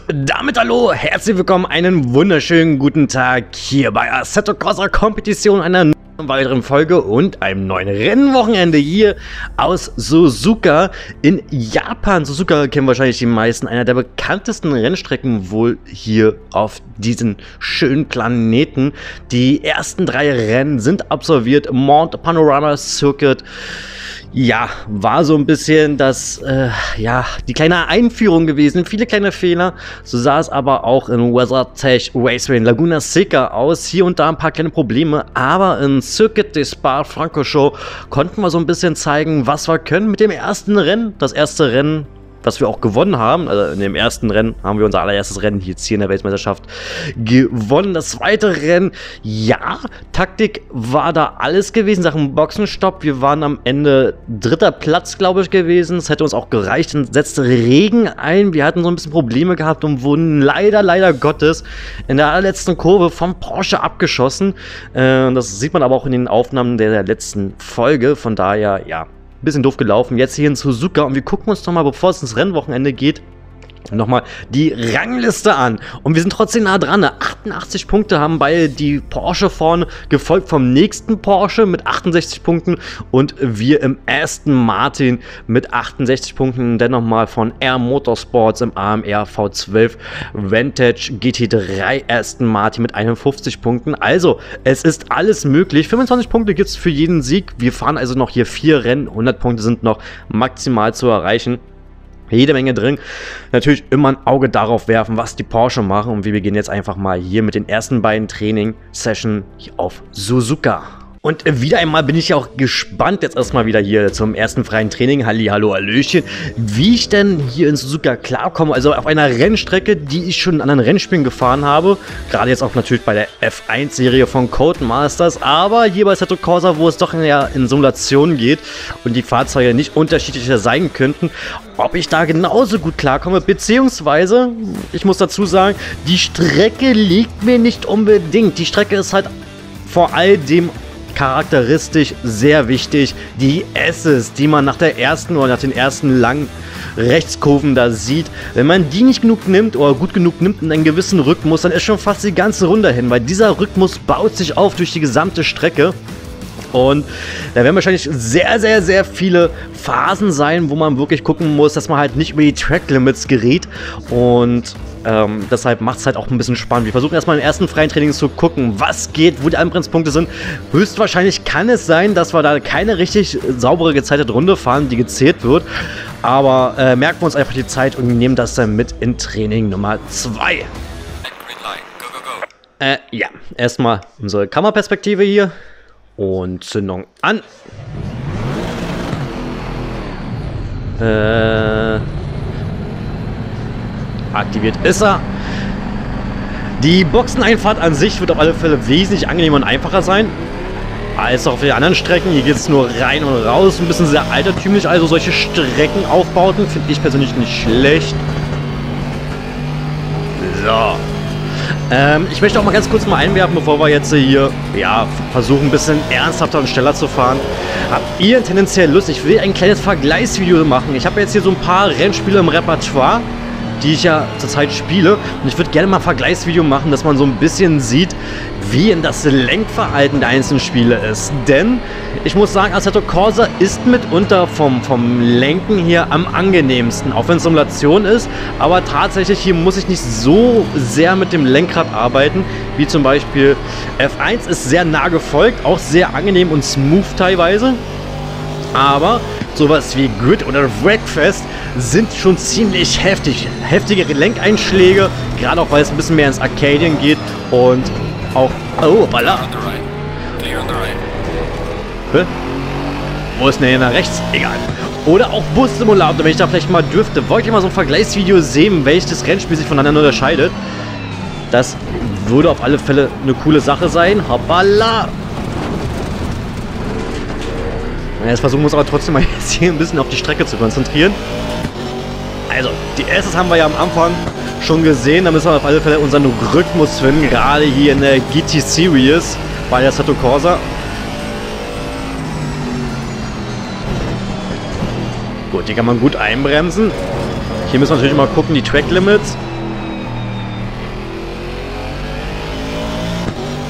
damit hallo, herzlich willkommen, einen wunderschönen guten Tag hier bei Assetto Corsa Competition, einer weiteren Folge und einem neuen Rennwochenende hier aus Suzuka in Japan. Suzuka kennen wahrscheinlich die meisten, einer der bekanntesten Rennstrecken wohl hier auf diesem schönen Planeten. Die ersten 3 Rennen sind absolviert, Mount Panorama Circuit. Ja, war so ein bisschen das, die kleine Einführung gewesen. Viele kleine Fehler. So sah es aber auch in WeatherTech Raceway in Laguna Seca aus. Hier und da ein paar kleine Probleme. Aber in Circuit de Spa-Francorchamps konnten wir so ein bisschen zeigen, was wir können mit dem ersten Rennen. Das erste Rennen, was wir auch gewonnen haben. Also in dem ersten Rennen haben wir unser allererstes Rennen jetzt hier in der Weltmeisterschaft gewonnen. Das zweite Rennen, ja, Taktik war da alles gewesen, Sachen Boxenstopp. Wir waren am Ende 3. Platz, glaube ich, gewesen. Es hätte uns auch gereicht. Dann setzte Regen ein. Wir hatten so ein bisschen Probleme gehabt und wurden leider Gottes in der allerletzten Kurve vom Porsche abgeschossen. Das sieht man aber auch in den Aufnahmen der letzten Folge. Von daher, ja, bisschen doof gelaufen. Jetzt hier in Suzuka und wir gucken uns nochmal, bevor es ins Rennwochenende geht, nochmal die Rangliste an. Und wir sind trotzdem nah dran. 88 Punkte haben beide die Porsche vorne, gefolgt vom nächsten Porsche mit 68 Punkten und wir im Aston Martin mit 68 Punkten. Und dann nochmal von R Motorsports im AMR V12 Vantage GT3 Aston Martin mit 51 Punkten. Also, es ist alles möglich. 25 Punkte gibt es für jeden Sieg. Wir fahren also noch hier 4 Rennen. 100 Punkte sind noch maximal zu erreichen. Jede Menge drin. Natürlich immer ein Auge darauf werfen, was die Porsche machen. Und wir beginnen jetzt einfach mal hier mit den ersten beiden Training-Sessions auf Suzuka. Und wieder einmal bin ich ja auch gespannt, jetzt erstmal wieder hier zum ersten freien Training, hallo, hallöchen, wie ich denn hier in Suzuka klarkomme, also auf einer Rennstrecke, die ich schon in anderen Rennspielen gefahren habe, gerade jetzt auch natürlich bei der F1-Serie von Codemasters, aber hier bei Assetto Corsa, wo es doch in Simulationen geht und die Fahrzeuge nicht unterschiedlicher sein könnten, ob ich da genauso gut klarkomme, beziehungsweise, ich muss dazu sagen, die Strecke liegt mir nicht unbedingt, die Strecke ist halt vor all dem charakteristisch sehr wichtig, die S's, die man nach der ersten oder nach den ersten langen Rechtskurven da sieht. Wenn man die nicht genug nimmt oder gut genug nimmt in einen gewissen Rhythmus, dann ist schon fast die ganze Runde hin, weil dieser Rhythmus baut sich auf durch die gesamte Strecke. Und da werden wahrscheinlich sehr viele Phasen sein, wo man wirklich gucken muss, dass man halt nicht über die Track Limits gerät. Und deshalb macht es halt auch ein bisschen spannend. Wir versuchen erstmal im ersten freien Training zu gucken, was geht, wo die Anbremspunkte sind. Höchstwahrscheinlich kann es sein, dass wir da keine richtig saubere gezeitete Runde fahren, die gezählt wird. Aber merken wir uns einfach die Zeit und nehmen das dann mit in Training Nummer 2. Ja, erstmal unsere Kameraperspektive hier. Und Zündung an. Aktiviert ist er. Die Boxeneinfahrt an sich wird auf alle Fälle wesentlich angenehmer und einfacher sein als auch auf den anderen Strecken. Hier geht es nur rein und raus. Ein bisschen sehr altertümlich. Also solche Streckenaufbauten finde ich persönlich nicht schlecht. So. Ich möchte auch mal ganz kurz mal einwerfen, bevor wir jetzt hier versuchen, ein bisschen ernsthafter und schneller zu fahren. Habt ihr tendenziell Lust? Ich will ein kleines Vergleichsvideo machen. Ich habe jetzt hier so ein paar Rennspiele im Repertoire, die ich ja zurzeit spiele. Und ich würde gerne mal ein Vergleichsvideo machen, dass man so ein bisschen sieht, wie in das Lenkverhalten der einzelnen Spiele ist. Denn ich muss sagen, Assetto Corsa ist mitunter vom Lenken hier am angenehmsten. Auch wenn es Simulation ist, aber tatsächlich hier muss ich nicht so sehr mit dem Lenkrad arbeiten, wie zum Beispiel F1 ist sehr nah gefolgt, auch sehr angenehm und smooth teilweise. Aber sowas wie Grid oder Wreckfest sind schon ziemlich heftig. Heftige Lenkeinschläge, gerade auch weil es ein bisschen mehr ins Arcadian geht und auch... Oh, Baller! Wo ist denn hier nach rechts? Egal. Oder auch Bus-Simulator, wenn ich da vielleicht mal dürfte. Wollt ihr mal so ein Vergleichsvideo sehen, welches Rennspiel sich voneinander unterscheidet? Das würde auf alle Fälle eine coole Sache sein. Hoppala! Jetzt versuchen wir uns aber trotzdem mal jetzt hier ein bisschen auf die Strecke zu konzentrieren. Also, die S's haben wir ja am Anfang schon gesehen. Da müssen wir auf alle Fälle unseren Rhythmus finden. Gerade hier in der GT Series bei der Assetto Corsa. Gut, die kann man gut einbremsen. Hier müssen wir natürlich mal gucken, die Track Limits.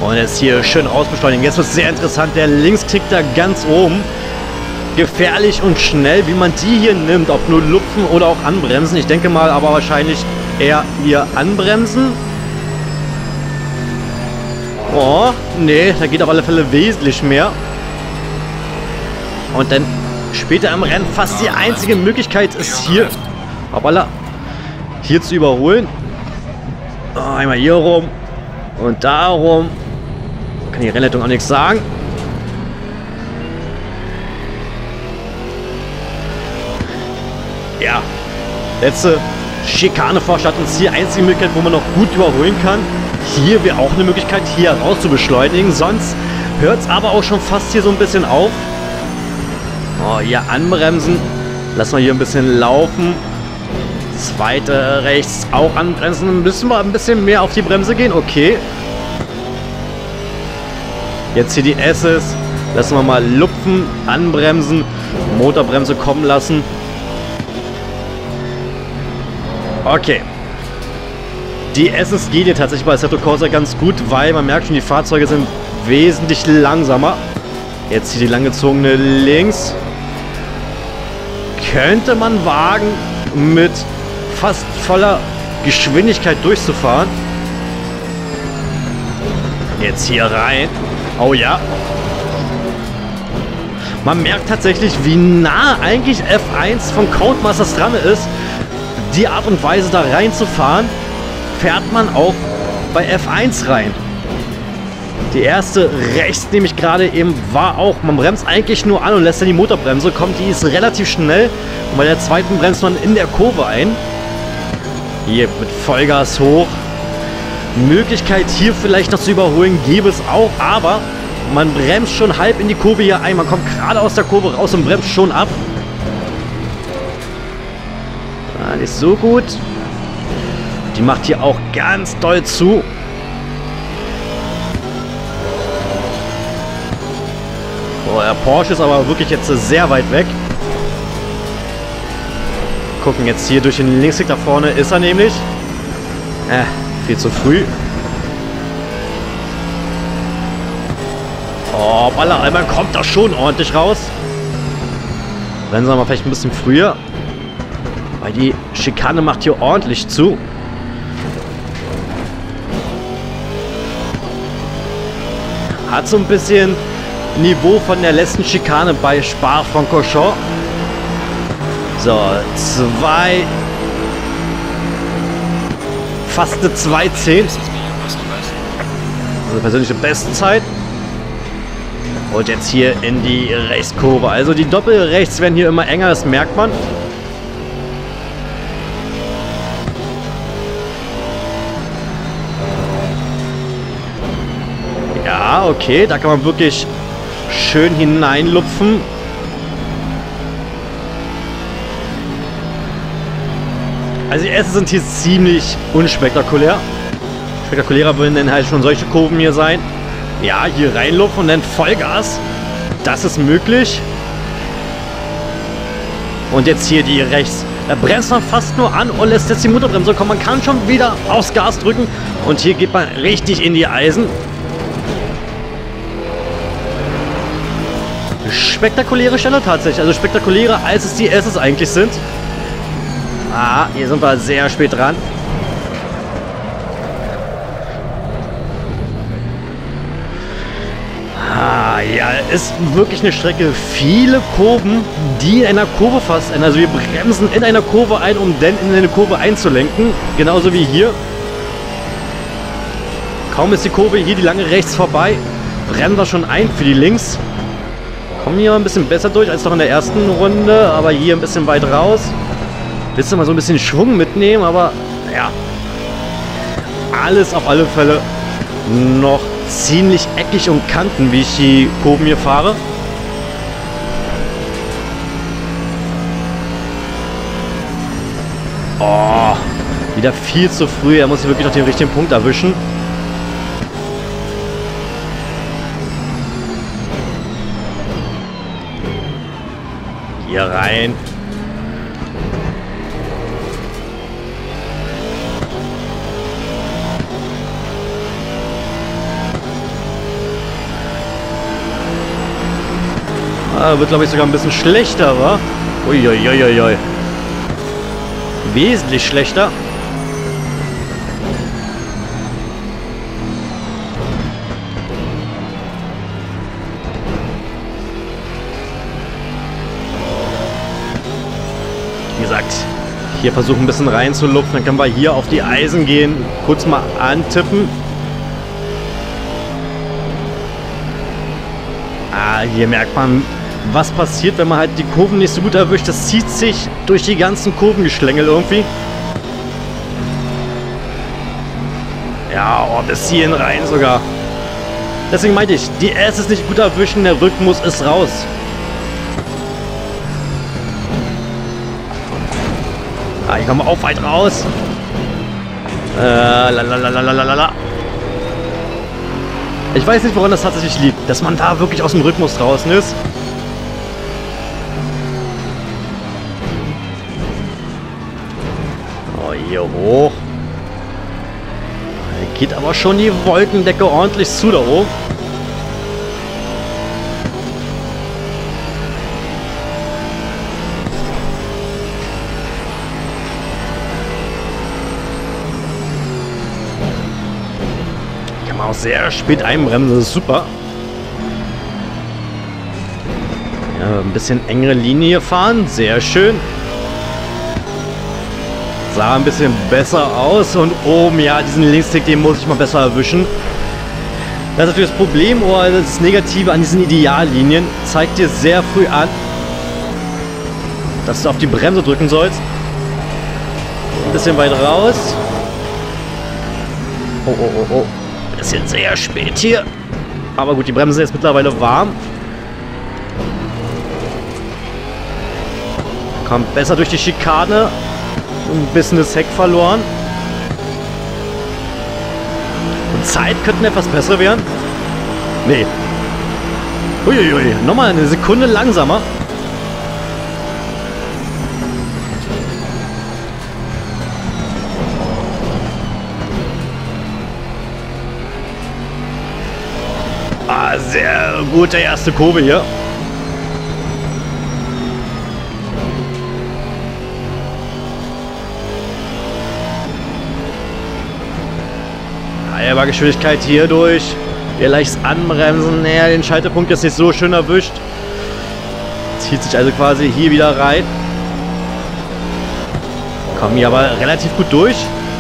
Und jetzt hier schön rausbeschleunigen. Jetzt wird es sehr interessant. Der Linksklick da ganz oben. Gefährlich und schnell, wie man die hier nimmt. Ob nur lupfen oder auch anbremsen. Ich denke mal aber wahrscheinlich eher hier anbremsen. Oh, nee, da geht auf alle Fälle wesentlich mehr. Und dann später im Rennen fast die einzige Möglichkeit ist hier, hoppala, hier zu überholen. Oh, einmal hier rum und da rum. Kann die Rennleitung auch nichts sagen. Ja, letzte Schikane vor Stadt uns hier einzige Möglichkeit, wo man noch gut überholen kann. Hier wäre auch eine Möglichkeit, hier raus zu beschleunigen. Sonst hört es aber auch schon fast hier so ein bisschen auf. Oh, hier anbremsen. Lassen wir hier ein bisschen laufen. Zweite rechts auch anbremsen. Müssen wir ein bisschen mehr auf die Bremse gehen. Okay. Jetzt hier die S's. Lassen wir mal lupfen, anbremsen, Motorbremse kommen lassen. Okay. Die S's geht hier tatsächlich bei Assetto Corsa ganz gut, weil man merkt schon, die Fahrzeuge sind wesentlich langsamer. Jetzt hier die langgezogene links. Könnte man wagen, mit fast voller Geschwindigkeit durchzufahren. Jetzt hier rein. Oh ja. Man merkt tatsächlich, wie nah eigentlich F1 von Codemasters dran ist. Die Art und Weise da reinzufahren, fährt man auch bei F1 rein. Die erste rechts, nämlich gerade eben, war auch, man bremst eigentlich nur an und lässt dann die Motorbremse kommen. Die ist relativ schnell und bei der zweiten bremst man in der Kurve ein. Hier mit Vollgas hoch. Möglichkeit hier vielleicht noch zu überholen gäbe es auch, aber man bremst schon halb in die Kurve hier ein. Man kommt gerade aus der Kurve raus und bremst schon ab. Nicht so gut. Die macht hier auch ganz doll zu. Oh, der Porsche ist aber wirklich jetzt sehr weit weg. Gucken jetzt hier durch den Linksweg da vorne. Ist er nämlich. Viel zu früh. Oh, Baller, man kommt da schon ordentlich raus. Bremsen wir mal vielleicht ein bisschen früher. Weil die Schikane macht hier ordentlich zu. Hat so ein bisschen Niveau von der letzten Schikane bei Spa-Francorchamps. So, fast eine 2:10. Also persönliche Bestzeit. Und jetzt hier in die Rechtskurve. Also die Doppelrechts werden hier immer enger, das merkt man. Ja, okay, da kann man wirklich schön hineinlupfen. Also die Äste sind hier ziemlich unspektakulär. Spektakulärer würden dann halt schon solche Kurven hier sein. Ja, hier reinlupfen und dann Vollgas. Das ist möglich. Und jetzt hier die rechts. Da bremst man fast nur an und lässt jetzt die Motorbremse kommen. Man kann schon wieder aufs Gas drücken. Und hier geht man richtig in die Eisen. Spektakuläre Stelle tatsächlich. Also spektakulärer, als es die S's eigentlich sind. Ah, hier sind wir sehr spät dran. Ah, ja, ist wirklich eine Strecke. Viele Kurven, die in einer Kurve fast enden. Also wir bremsen in einer Kurve ein, um dann in eine Kurve einzulenken. Genauso wie hier. Kaum ist die Kurve hier die lange rechts vorbei, bremsen wir schon ein für die links. Kommen hier ein bisschen besser durch als noch in der ersten Runde, aber hier ein bisschen weit raus. Willst du mal so ein bisschen Schwung mitnehmen, aber ja. Alles auf alle Fälle noch ziemlich eckig und kanten, wie ich die Kurven hier fahre. Oh, wieder viel zu früh. Er muss hier wirklich noch den richtigen Punkt erwischen. Hier rein. Wird, glaube ich, sogar ein bisschen schlechter, wa? Uiuiuiui. Wesentlich schlechter. Wie gesagt, hier versuchen ein bisschen reinzulupfen. Dann können wir hier auf die Eisen gehen. Kurz mal antippen. Hier merkt man, was passiert, wenn man halt die Kurven nicht so gut erwischt. Das zieht sich durch die ganzen Kurvengeschlängel irgendwie. Ja, oh, bis hierhin rein sogar. Deswegen meinte ich, die S ist nicht gut erwischen, der Rückmus ist raus. Hier kommen wir auch weit raus. Lalalala. Ich weiß nicht, woran das tatsächlich liegt, dass man da wirklich aus dem Rhythmus draußen ist. Oh, hier hoch. Da geht aber schon die Wolkendecke ordentlich zu da oben. Auch sehr spät einbremsen, das ist super. Ja, ein bisschen engere Linie fahren, sehr schön. Sah ein bisschen besser aus und oben, ja, diesen Linkstick, den muss ich mal besser erwischen. Das ist natürlich das Problem, oder das Negative an diesen Ideallinien, zeigt dir sehr früh an, dass du auf die Bremse drücken sollst. Ein bisschen weit raus. Oh, oh, oh, oh. Bisschen sehr spät hier. Aber gut, die Bremsen sind jetzt mittlerweile warm. Kommt besser durch die Schikane. Ein bisschen das Heck verloren. Und Zeit könnten etwas besser werden. Nee. Uiuiui. Nochmal eine Sekunde langsamer. Sehr gute erste Kurve hier. Ja, Geschwindigkeit hier durch. Hier leicht anbremsen. Naja, den Schaltepunkt ist nicht so schön erwischt. Zieht sich also quasi hier wieder rein. Kommen hier aber relativ gut durch.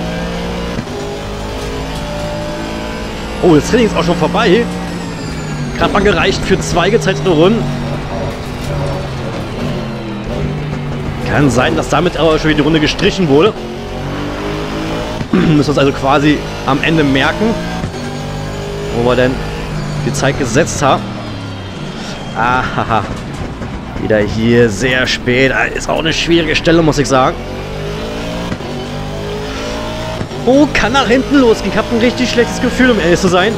Oh, das Training ist auch schon vorbei. Gerade mal gereicht für 2 gezeitete Runden. Kann sein, dass damit aber schon wieder die Runde gestrichen wurde. Müssen wir uns also quasi am Ende merken, wo wir denn die Zeit gesetzt haben. Ahaha. Wieder hier sehr spät. Ist auch eine schwierige Stelle, muss ich sagen. Oh, kann nach hinten losgehen. Ich habe ein richtig schlechtes Gefühl, um ehrlich zu sein.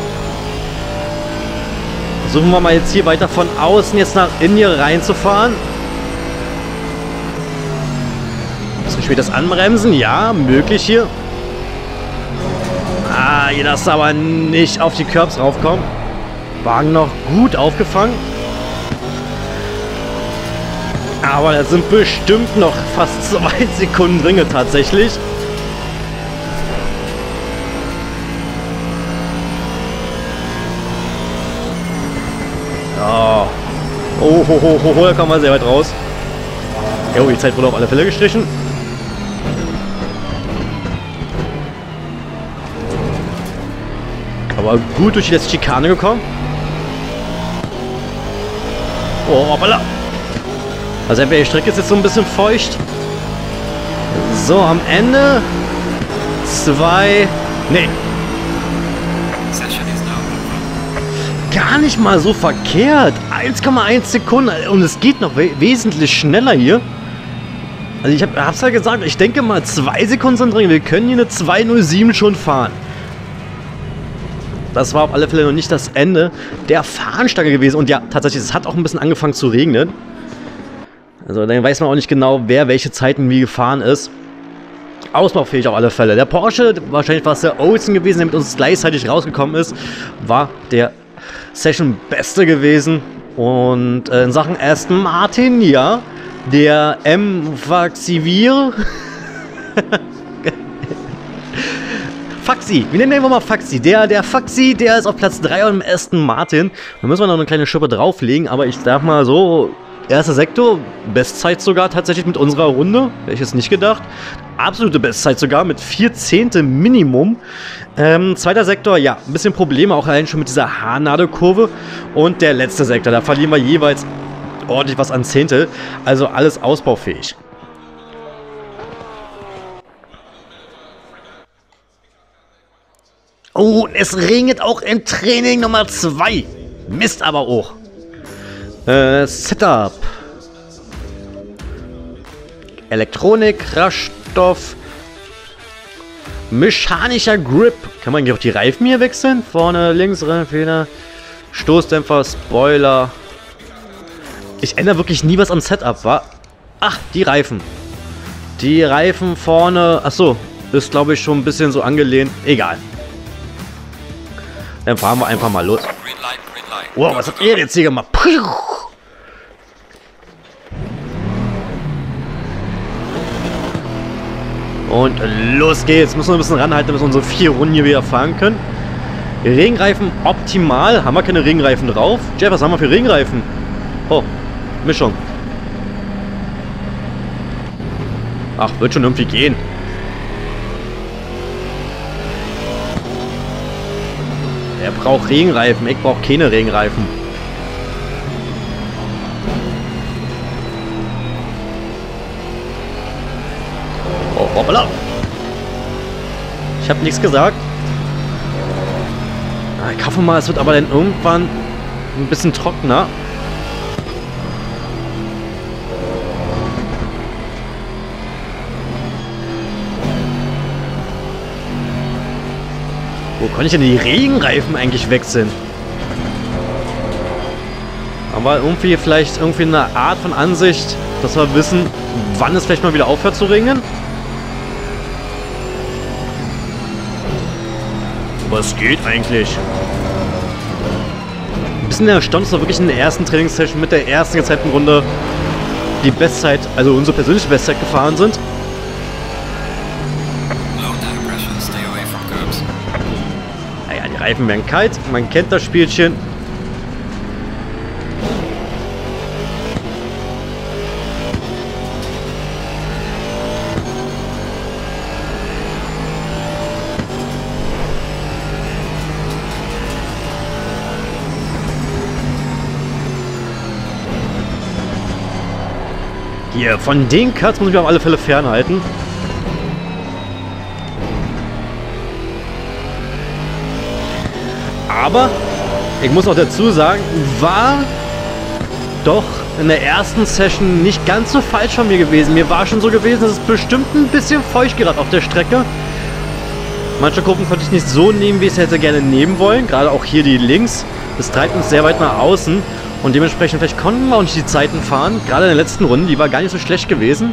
Versuchen wir mal jetzt hier weiter von außen jetzt nach innen hier reinzufahren. Ein bisschen spätes Anbremsen, ja, möglich hier. Hier darfst du aber nicht auf die Curbs raufkommen. Wagen noch gut aufgefangen. Aber da sind bestimmt noch fast 2 Sekunden drin tatsächlich. Ja. Oh, da kommen wir sehr weit raus. Jo, die Zeit wurde auf alle Fälle gestrichen. Aber gut durch die letzte Schikane gekommen. Oh, hoppala. Also entweder die Strecke ist jetzt so ein bisschen feucht. So, am Ende 2. Nee. Gar nicht mal so verkehrt. 1,1 Sekunden. Und es geht noch wesentlich schneller hier. Also ich hab's ja gesagt, ich denke mal 2 Sekunden sind drin. Wir können hier eine 2:07 schon fahren. Das war auf alle Fälle noch nicht das Ende der Fahnenstange gewesen. Und ja, tatsächlich, es hat auch ein bisschen angefangen zu regnen. Also dann weiß man auch nicht genau, wer welche Zeiten wie gefahren ist. Ausbaufähig auf alle Fälle. Der Porsche, wahrscheinlich war es der Olsen gewesen, der mit uns gleichzeitig rausgekommen ist, war der Session Beste gewesen. Und in Sachen Aston Martin, ja, der M-Faxivir. Faxi, wir nennen den mal Faxi. Der Faxi, der ist auf Platz 3 im Aston Martin. Da müssen wir noch eine kleine Schippe drauflegen, aber ich sag mal so, erster Sektor, Bestzeit sogar tatsächlich mit unserer Runde. Hätte ich jetzt nicht gedacht. Absolute Bestzeit sogar mit 4 Zehntel Minimum. Zweiter Sektor, ja, ein bisschen Probleme, auch allein schon mit dieser Haarnadelkurve. Und der letzte Sektor, da verlieren wir jeweils ordentlich was an Zehntel. Also alles ausbaufähig. Oh, es regnet auch im Training Nummer 2. Mist aber auch. Setup. Elektronik, Kraftstoff. Mechanischer Grip. Kann man hier auch die Reifen hier wechseln? Vorne, links, Feder. Stoßdämpfer, Spoiler. Ich ändere wirklich nie was am Setup, wa? Ach, die Reifen. Die Reifen vorne. Achso, ist glaube ich schon ein bisschen so angelehnt. Egal. Dann fahren wir einfach mal los. Wow, was habt ihr jetzt hier gemacht? Und los geht's. Müssen wir ein bisschen ranhalten, damit wir unsere 4 Runden hier wieder fahren können. Regenreifen optimal. Haben wir keine Regenreifen drauf? Jeff, was haben wir für Regenreifen? Oh, Mischung. Ach, wird schon irgendwie gehen. Er braucht Regenreifen. Ich brauche keine Regenreifen. Oh, hoppala. Ich habe nichts gesagt. Ich hoffe mal, es wird aber dann irgendwann ein bisschen trockener. Wo kann ich denn die Regenreifen eigentlich wechseln? Haben wir irgendwie vielleicht irgendwie eine Art von Ansicht, dass wir wissen, wann es vielleicht mal wieder aufhört zu regnen? Was geht eigentlich? Ein bisschen erstaunt, dass wir wirklich in der ersten Trainingssession mit der ersten gezeigten Runde die Bestzeit, also unsere persönliche Bestzeit gefahren sind. Naja, die Reifen werden kalt, man kennt das Spielchen. Hier, von den Cuts muss ich mich auf alle Fälle fernhalten. Aber, ich muss auch dazu sagen, war doch in der ersten Session nicht ganz so falsch von mir gewesen. Mir war schon so gewesen, dass es bestimmt ein bisschen feucht gerade auf der Strecke. Manche Kurven konnte ich nicht so nehmen, wie ich es hätte gerne nehmen wollen. Gerade auch hier die links. Das treibt uns sehr weit nach außen. Und dementsprechend, vielleicht konnten wir auch nicht die Zeiten fahren. Gerade in der letzten Runde, die war gar nicht so schlecht gewesen.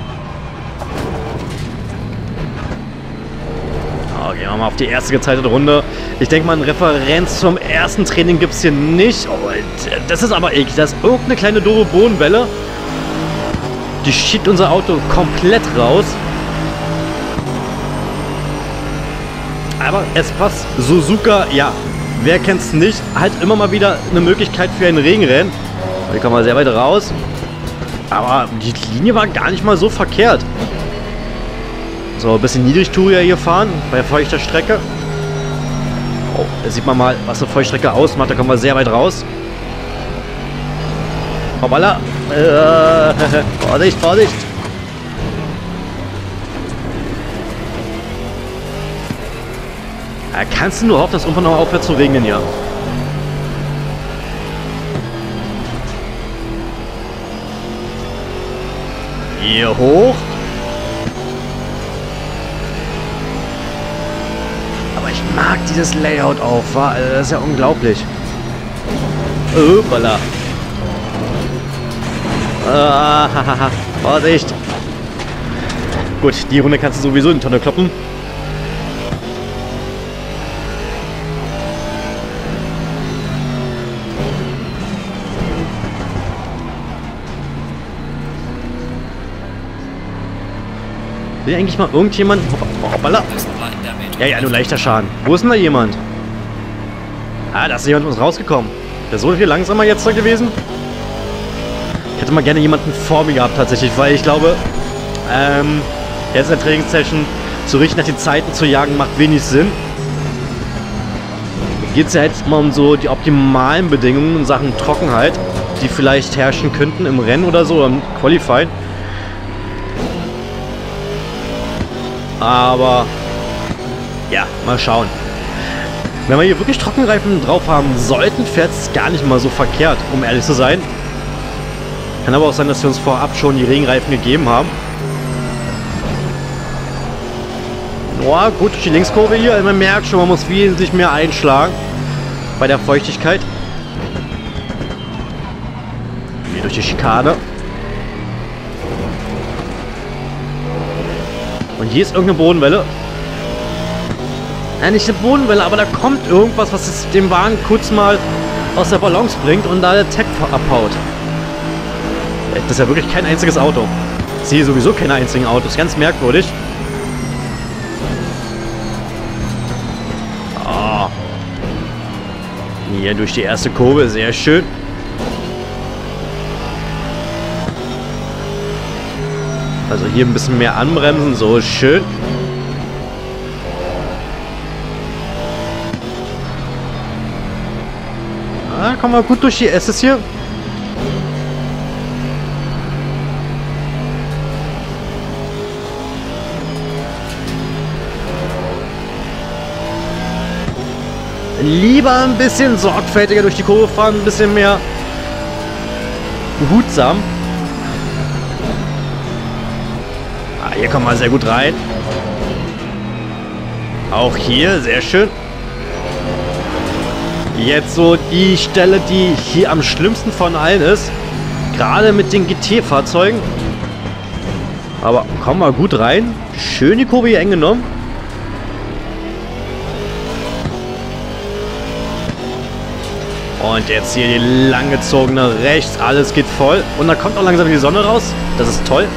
Oh, gehen wir mal auf die erste gezeitete Runde. Ich denke mal, eine Referenz zum ersten Training gibt es hier nicht. Oh, das ist aber eklig. Das ist irgendeine kleine doofe Bodenwelle. Die schiebt unser Auto komplett raus. Aber es passt. Suzuka, ja. Wer kennt's nicht? Halt immer mal wieder eine Möglichkeit für ein Regenrennen. Hier kommen wir sehr weit raus. Aber die Linie war gar nicht mal so verkehrt. So, ein bisschen Niedrigtourier hier fahren bei feuchter Strecke. Oh, da sieht man mal, was eine Feuchtstrecke ausmacht. Da kommen wir sehr weit raus. Hoppala. Vorsicht, Vorsicht. Ja, kannst du nur hoffen, dass irgendwann noch aufhört zu regnen, ja. Hier hoch. Aber ich mag dieses Layout auch, wa? Also das ist ja unglaublich. Hoppala. Vorsicht. Gut, die Runde kannst du sowieso in die Tonne kloppen. Will eigentlich mal irgendjemand... Hoppala. Ja, nur leichter Schaden. Wo ist denn da jemand? Ah, da ist jemand uns rausgekommen. Der ist so viel langsamer jetzt da gewesen. Ich hätte mal gerne jemanden vor mir gehabt tatsächlich, weil ich glaube, jetzt in der Trainingssession so richtig nach den Zeiten zu jagen macht wenig Sinn. Mir geht es ja jetzt mal um so die optimalen Bedingungen in Sachen Trockenheit, die vielleicht herrschen könnten im Rennen oder so, im Qualifying. Aber ja, mal schauen. Wenn wir hier wirklich Trockenreifen drauf haben sollten, fährt es gar nicht mal so verkehrt, um ehrlich zu sein. Kann aber auch sein, dass wir uns vorab schon die Regenreifen gegeben haben. Boah, gut, die Linkskurve hier. Man merkt schon, man muss wesentlich mehr einschlagen bei der Feuchtigkeit. Hier durch die Schikane. Und hier ist irgendeine Bodenwelle. Ja, nicht eine Bodenwelle, aber da kommt irgendwas, was es den Wagen kurz mal aus der Balance bringt und da der Tech abhaut. Das ist ja wirklich kein einziges Auto. Ich sehe sowieso keine einzigen Autos. Ganz merkwürdig. Oh. Hier durch die erste Kurve. Sehr schön. Also hier ein bisschen mehr anbremsen. So schön. Ah, kommen wir gut durch die S's hier. Lieber ein bisschen sorgfältiger durch die Kurve fahren, ein bisschen mehr behutsam. Ah, hier kommen wir sehr gut rein. Auch hier, sehr schön. Jetzt so die Stelle, die hier am schlimmsten von allen ist. Gerade mit den GT-Fahrzeugen. Aber kommen wir gut rein. Schön die Kurve hier eng genommen. Und jetzt hier die langgezogene rechts. Alles geht voll. Und da kommt auch langsam die Sonne raus. Das ist toll.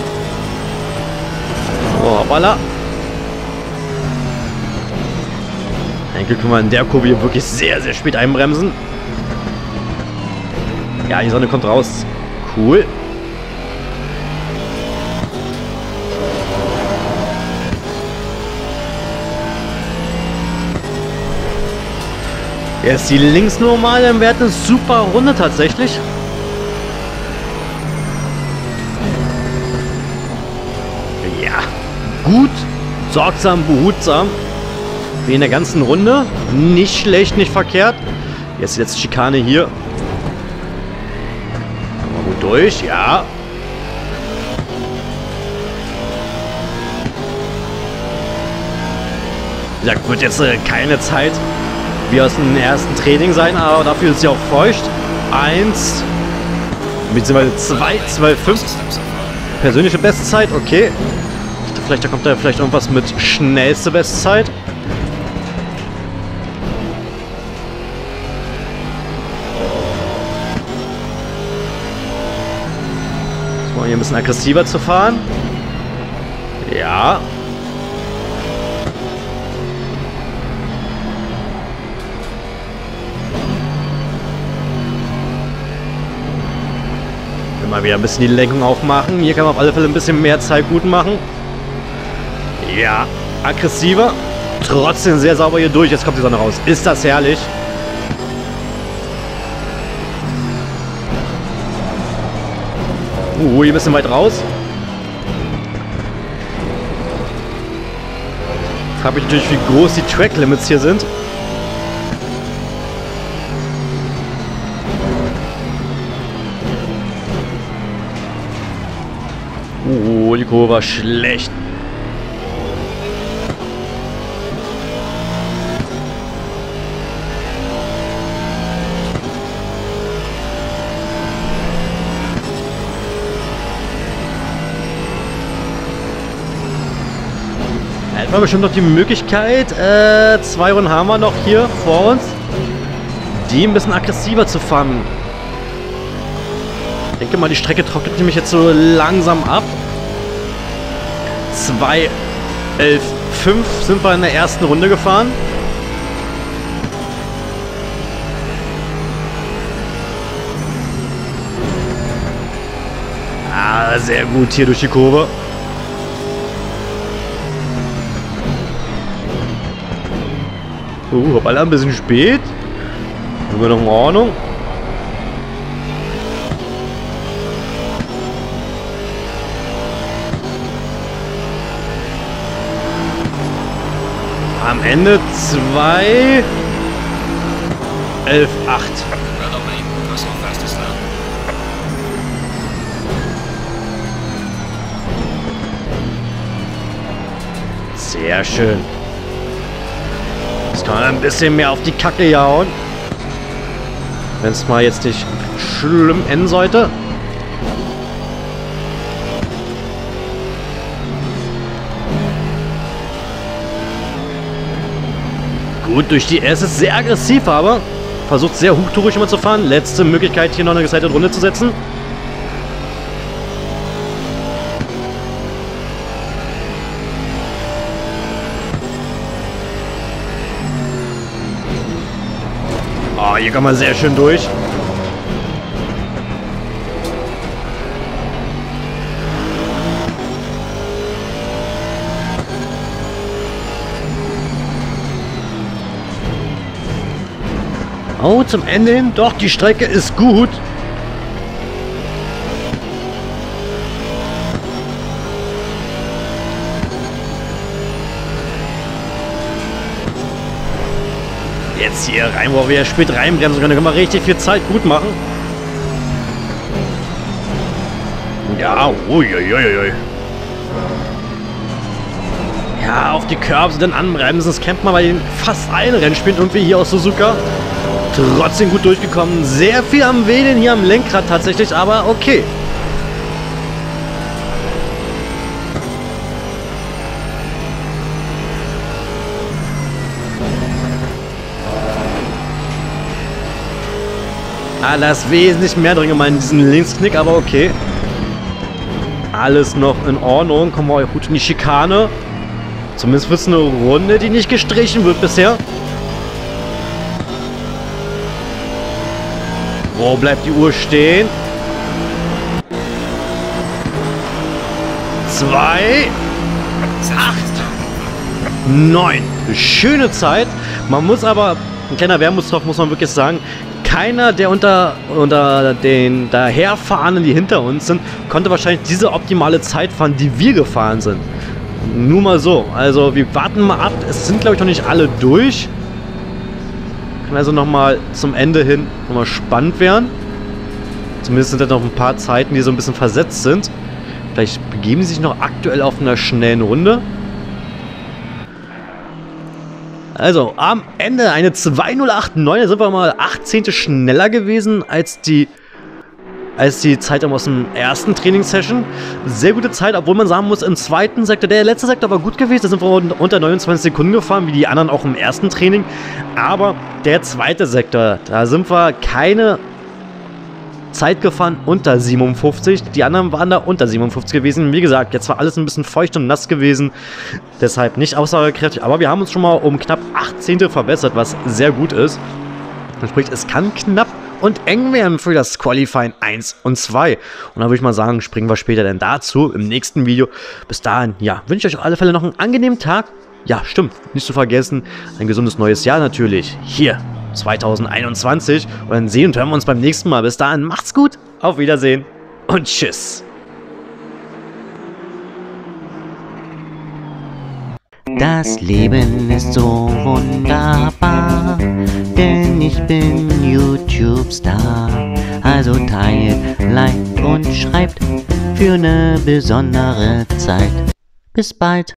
Oh, hoppala. Eigentlich können wir in der Kurve hier wirklich sehr, sehr spät einbremsen. Ja, die Sonne kommt raus. Cool. Jetzt die links normal, dann wäre eine super Runde tatsächlich. Ja, gut, sorgsam, behutsam. Wie in der ganzen Runde. Nicht schlecht, nicht verkehrt. Jetzt die letzte Schikane hier. Kommen wir gut durch, ja. Wie gesagt, wird jetzt keine Zeit wie aus dem ersten Training sein, aber dafür ist sie auch feucht. 1, beziehungsweise 2, 12,5. Persönliche Bestzeit, okay. Vielleicht, da kommt da vielleicht irgendwas mit schnellste Bestzeit. So, hier ein bisschen aggressiver zu fahren. Ja. Mal wieder ein bisschen die Lenkung aufmachen. Hier kann man auf alle Fälle ein bisschen mehr Zeit gut machen. Ja, aggressiver. Trotzdem sehr sauber hier durch. Jetzt kommt die Sonne raus. Ist das herrlich. Hier ein bisschen weit raus. Jetzt habe ich natürlich, wie groß die Track Limits hier sind. Die Kurve war schlecht. Hätten wir bestimmt noch die Möglichkeit, 2 Runden haben wir noch hier vor uns, die ein bisschen aggressiver zu fahren. Ich denke mal, die Strecke trocknet nämlich jetzt so langsam ab. 2:11,5 sind wir in der ersten Runde gefahren. Ah, sehr gut hier durch die Kurve. Hoppala, ein bisschen spät. Sind wir noch in Ordnung. Am Ende 2:11,8. Sehr schön. Jetzt kann man ein bisschen mehr auf die Kacke hauen. Wenn es mal jetzt nicht schlimm enden sollte. Gut, durch die S ist sehr aggressiv, aber versucht sehr hochtourig immer zu fahren. Letzte Möglichkeit, hier noch eine gescheite Runde zu setzen. Oh, hier kann man sehr schön durch. Oh, zum Ende hin. Doch, die Strecke ist gut. Jetzt hier rein, wo wir spät reinbremsen können, können wir richtig viel Zeit gut machen. Ja, uiuiuiui. Ja, auf die Curbs und dann anbremsen. Das kennt man bei den fast allen Rennspielen irgendwie hier aus Suzuka. Trotzdem gut durchgekommen. Sehr viel am Wählen hier am Lenkrad tatsächlich, aber okay. Ah, da ist wesentlich mehr drin gemeint in diesem Linksknick, aber okay. Alles noch in Ordnung. Kommen wir gut in die Schikane. Zumindest wird es eine Runde, die nicht gestrichen wird bisher. Wo bleibt die Uhr stehen? 2, 8, 9. Schöne Zeit. Man muss aber, ein kleiner Wermutstropfen muss man wirklich sagen, keiner der unter den daherfahrenden, die hinter uns sind, konnte wahrscheinlich diese optimale Zeit fahren, die wir gefahren sind. Nur mal so. Also wir warten mal ab. Es sind, glaube ich, noch nicht alle durch. Kann also nochmal zum Ende hin nochmal spannend werden. Zumindest sind da noch ein paar Zeiten, die so ein bisschen versetzt sind. Vielleicht begeben sie sich noch aktuell auf einer schnellen Runde. Also, am Ende eine 2:08,9. Da sind wir mal 18. schneller gewesen als die Zeit aus dem ersten Trainingssession. Sehr gute Zeit, obwohl man sagen muss, im zweiten Sektor, der letzte Sektor war gut gewesen. Da sind wir unter 29 Sekunden gefahren, wie die anderen auch im ersten Training. Aber der zweite Sektor, da sind wir keine Zeit gefahren unter 57. Die anderen waren da unter 57 gewesen. Wie gesagt, jetzt war alles ein bisschen feucht und nass gewesen. Deshalb nicht aussagekräftig. Aber wir haben uns schon mal um knapp 18. verbessert, was sehr gut ist. Das sprich, es kann knapp und eng werden für das Qualifying 1 und 2. Und dann würde ich mal sagen, springen wir später dann dazu im nächsten Video. Bis dahin, ja, wünsche ich euch auf alle Fälle noch einen angenehmen Tag. Ja, stimmt, nicht zu vergessen, ein gesundes neues Jahr natürlich. Hier, 2021. Und dann sehen und hören wir uns beim nächsten Mal. Bis dahin, macht's gut, auf Wiedersehen und tschüss. Das Leben ist so wunderbar, denn ich bin YouTube-Star. Also teilt, liked und schreibt für eine besondere Zeit. Bis bald.